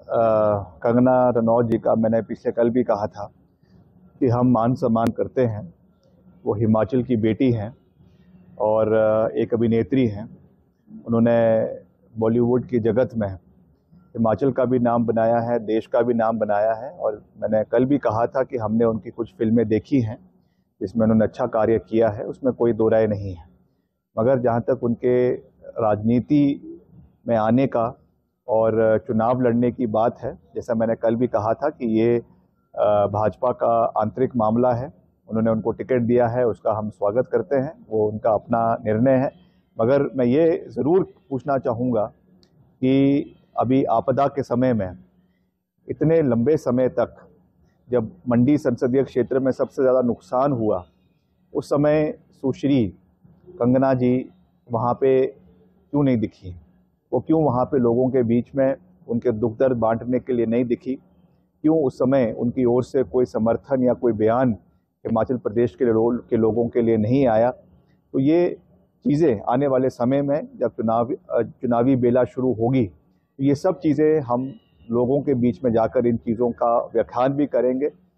कंगना रनौत जी का मैंने पिछले कल भी कहा था कि हम मान सम्मान करते हैं। वो हिमाचल की बेटी हैं और एक अभिनेत्री हैं। उन्होंने बॉलीवुड की जगत में हिमाचल का भी नाम बनाया है, देश का भी नाम बनाया है। और मैंने कल भी कहा था कि हमने उनकी कुछ फिल्में देखी हैं जिसमें उन्होंने अच्छा कार्य किया है, उसमें कोई दो राय नहीं है। मगर जहाँ तक उनके राजनीति में आने का और चुनाव लड़ने की बात है, जैसा मैंने कल भी कहा था कि ये भाजपा का आंतरिक मामला है। उन्होंने उनको टिकट दिया है, उसका हम स्वागत करते हैं, वो उनका अपना निर्णय है। मगर मैं ये ज़रूर पूछना चाहूँगा कि अभी आपदा के समय में इतने लंबे समय तक जब मंडी संसदीय क्षेत्र में सबसे ज़्यादा नुकसान हुआ, उस समय सुश्री कंगना जी वहाँ पे क्यों नहीं दिखी? वो क्यों वहाँ पे लोगों के बीच में उनके दुख दर्द बांटने के लिए नहीं दिखी? क्यों उस समय उनकी ओर से कोई समर्थन या कोई बयान हिमाचल प्रदेश के लोगों के लिए नहीं आया? तो ये चीज़ें आने वाले समय में जब चुनावी बेला शुरू होगी, तो ये सब चीज़ें हम लोगों के बीच में जाकर इन चीज़ों का व्याख्यान भी करेंगे